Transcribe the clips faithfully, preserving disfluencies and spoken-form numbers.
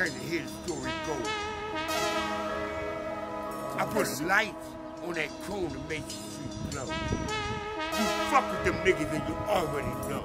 care to hear the story go. I put lights on that cone to make the street blow. You fuck with them niggas and you already know.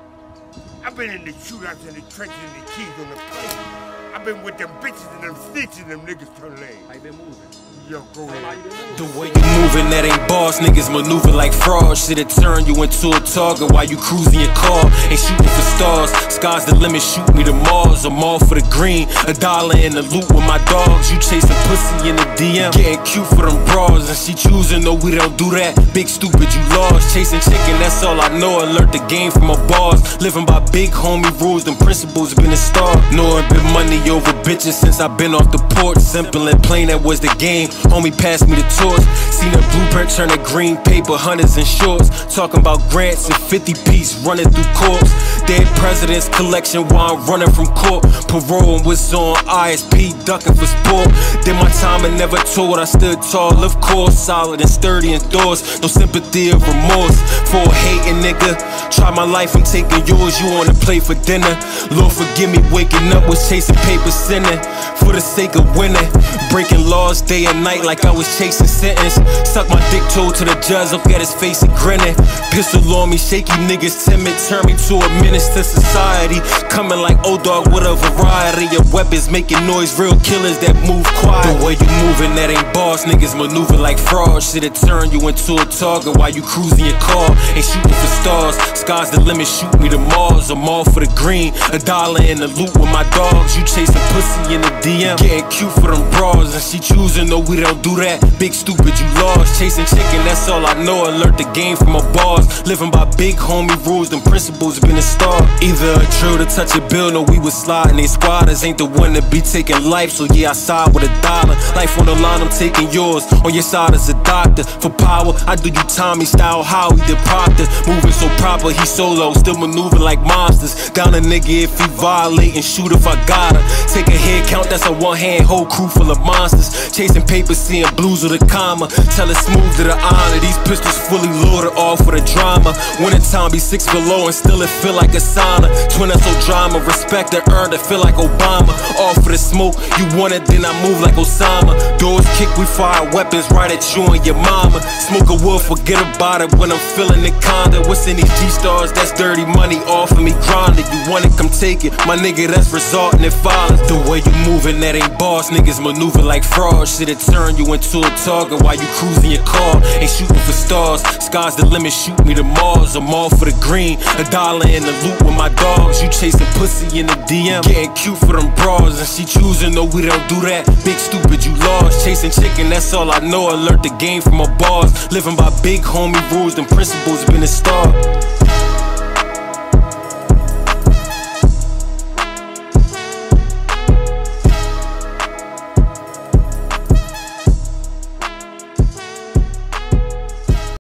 I've been in the shootouts and the trenches and the keys on the plate. I've been with them bitches and them snitches and them niggas turn lame. How you been moving? Yo, go ahead. The way you moving, that ain't boss. Niggas maneuver like fraud. Shit'll turn you into a target while you cruising your car. Ain't shooting for stars. Sky's the limit, shoot me to Mars. I'm all for the green. A dollar in the loot with my dogs. You chasing pussy in the D M. Getting cute for them bras. And she choosing, no, we don't do that. Big stupid, you lost. Chasing chicken, that's all I know. I learned the game from my boss. Living by big homie rules, them principles been a star. Knowing been money over bitches since I been off the porch. Simple and plain, that was the game. Homie passed me the torch. Seen a blueprint turn to green paper, hunters and shorts. Talking about grants and fifty piece running through courts. Dead presidents collection while I'm running from court. Parole and was on I S P, ducking for sport. Did my time and never told. I stood tall, of course, solid and sturdy indoors. No sympathy or remorse for a hating nigga. Try my life, I'm taking yours. You on the plate for dinner. Lord forgive me, waking up was chasing paper sinning for the sake of winning. Breaking laws day and night like I was chasing sentence. Suck my dick toe to the judge, look at his face and grinning. Pistol on me, shaky niggas timid, turn me to a menace to society. Coming like old dog with a variety of weapons, making noise, real killers that move quiet. The way you moving, that ain't boss. Niggas maneuver like fraud. Shit'll turn you into a target while you cruising your car. Ain't shooting for stars. Sky's the limit, shoot me to Mars. I'm all for the green. A dollar in the loot with my dogs. You chasing pussy in the D M. Getting cute for them bras. And she choosing, no, we don't do that. Big stupid, you lost. Chasing chicken, that's all I know. I learned the game from my boss. Living by big homie rules, them principles been a star. Either a drill to touch a bill, no, we was sliding. They squatters ain't the one to be taking life, so yeah, I side with a dollar. Life on the line, I'm taking yours. On your side as a doctor. For power, I do you Tommy style, Howie the Proctor. Moving so proper, he solo, still maneuvering like monsters. Down a nigga if he violate and shoot if I gotta. Take a head count, that's a one hand, whole crew full of monsters. Chasing papers, seeing blues with a comma. Tell it smooth to the honor. These pistols fully loaded, all for the drama. Winter time be six below and still it feel like a sauna. Twin so drama, respect and earned it feel like Obama. All for the smoke, you want it, then I move like Osama. Doors kick, we fire weapons right at you and your mama. Smoke a wood, forget about it when I'm feeling the conda. What's in these G-stars? That's dirty money, all for me grinding. You want it, come take it. My nigga, that's resulting in violence. The way you moving, that ain't boss. Niggas maneuver like fraud. Shit'll turn you into a target while you cruising your car. Ain't shooting for stars. Sky's the limit, shoot me to Mars. I'm all for the green. A dollar in the loot with my dogs. You chasing pussy in the D M. Getting cute for them bras. And she choosing, no, we don't do that. Big stupid, you lost. Chasing chicken, that's all I know. I learned the game from my boss. Living by big homie rules, them principles been a star.